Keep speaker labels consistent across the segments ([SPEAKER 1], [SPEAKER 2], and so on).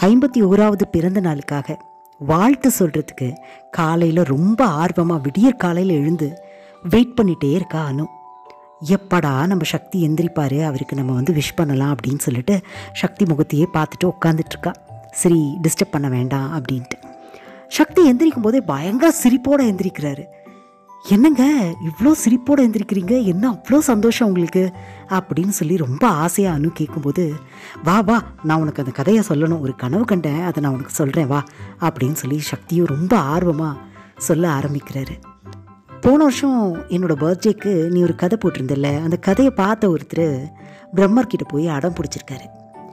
[SPEAKER 1] 51வது பிறந்த நாளுக்காக வாழ்த்து சொல்கிறதுக்கு காலையில் ரொம்ப ஆர்வமாக விடியற் காலையில் எழுந்து வெயிட் பண்ணிகிட்டே இருக்கா அனு. எப்படா நம்ம சக்தி எந்திரிப்பார், அவருக்கு நம்ம விஷ் பண்ணலாம் அப்படின்னு சொல்லிட்டு சக்தி முகத்தையே பார்த்துட்டு உட்காந்துட்ருக்கா. சரி, டிஸ்டர்ப் பண்ண வேண்டாம் அப்படின்ட்டு. சக்தி எந்திரிக்கும் போதே பயங்கர சிரிப்போடு எந்திரிக்கிறாரு. என்னங்க இவ்வளோ சிரிப்போடு எந்திரிக்கிறீங்க, என்ன அவ்வளோ சந்தோஷம் உங்களுக்கு அப்படின்னு சொல்லி ரொம்ப ஆசையாக அனு கேட்கும்போது, வா வா நான் உனக்கு அந்த கதையை சொல்லணும், ஒரு கனவு கண்டேன், அதை நான் உனக்கு சொல்கிறேன் வா அப்படின்னு சொல்லி சக்தியும் ரொம்ப ஆர்வமாக சொல்ல ஆரம்பிக்கிறாரு. போன வருஷம் என்னோடய பர்த்டேக்கு நீ ஒரு கதை போட்டிருந்தல, அந்த கதையை பார்த்த ஒருத்தர் பிரம்மர்கிட்ட போய் அடம் பிடிச்சிருக்காரு.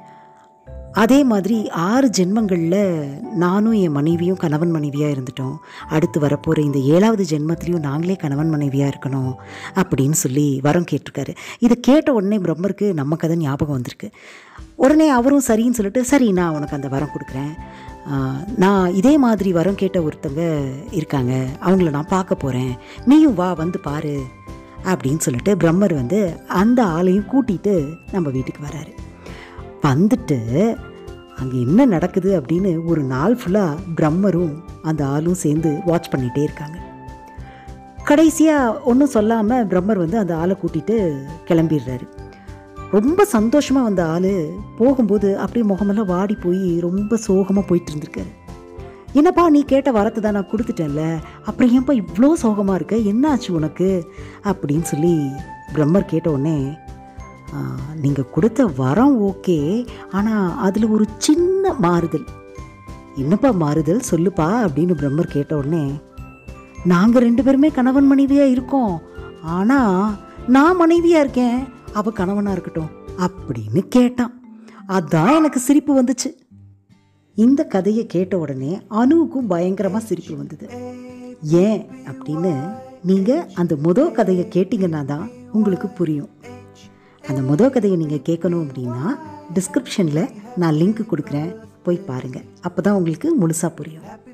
[SPEAKER 1] அதே மாதிரி 6 ஜென்மங்களில் நானும் என் மனைவியும் கணவன் மனைவியாக இருந்துட்டோம், அடுத்து வரப்போகிற இந்த 7வது ஜென்மத்திலையும் நாங்களே கணவன் மனைவியாக இருக்கணும் அப்படின்னு சொல்லி வரம் கேட்டிருக்காரு. இதை கேட்ட உடனே பிரம்மருக்கு நம்ம கதை ஞாபகம் வந்திருக்கு. உடனே அவரும் சரின்னு சொல்லிட்டு, சரி நான் உனக்கு அந்த வரம் கொடுக்குறேன், நான் இதே மாதிரி வரம் கேட்ட ஒருத்தங்க இருக்காங்க, அவங்கள நான் பார்க்க போகிறேன், நீயும் வா வந்து பாரு அப்படின்னு சொல்லிட்டு பிரம்மர் அந்த ஆளையும் கூட்டிகிட்டு நம்ம வீட்டுக்கு வராரு. வந்துட்டு அங்கே என்ன நடக்குது அப்படின்னு ஒரு நாள் ஃபுல்லாக பிரம்மரும் அந்த ஆளும் சேர்ந்து வாட்ச் பண்ணிகிட்டே இருக்காங்க. கடைசியாக ஒன்றும் சொல்லாமல் பிரம்மர் அந்த ஆளை கூட்டிகிட்டு கிளம்பிடுறாரு. ரொம்ப சந்தோஷமாக வந்த ஆள் போகும்போது அப்படியே முகமெல்லாம் வாடி போய் ரொம்ப சோகமாக போயிட்டு இருந்திருக்காரு. என்னப்பா நீ கேட்ட வரத்தை தான் நான் கொடுத்துட்டேன்ல, அப்புறம் ஏன்ப்பா இவ்வளோ சோகமாக இருக்க, என்ன ஆச்சு உனக்கு அப்படின்னு சொல்லி பிரம்மர் கேட்ட உடனே, நீங்கள் கொடுத்த வரம் ஓகே, ஆனால் அதில் ஒரு சின்ன மாறுதல். என்னப்பா மாறுதல் சொல்லுப்பா அப்படின்னு பிரம்மர் கேட்ட உடனே, நாங்கள் 2 பேருமே கணவன் மனைவியாக இருக்கோம், ஆனால் நான் மனைவியாக இருக்கேன், அவள் கணவனாக இருக்கட்டும் அப்படின்னு கேட்டான். அதான் எனக்கு சிரிப்பு வந்துச்சு. இந்த கதையை கேட்ட உடனே அனுவுக்கும் பயங்கரமாக சிரிப்பு வந்தது. ஏன் அப்படின்னு நீங்கள் அந்த முதல் கதையை கேட்டிங்கன்னா தான் உங்களுக்கு புரியும். அந்த முதல் கதையை நீங்கள் கேட்கணும் அப்படின்னா டிஸ்கிரிப்ஷனில் நான் லிங்க் கொடுக்குறேன், போய் பாருங்கள், அப்போ தான் உங்களுக்கு முழுசாக புரியும்.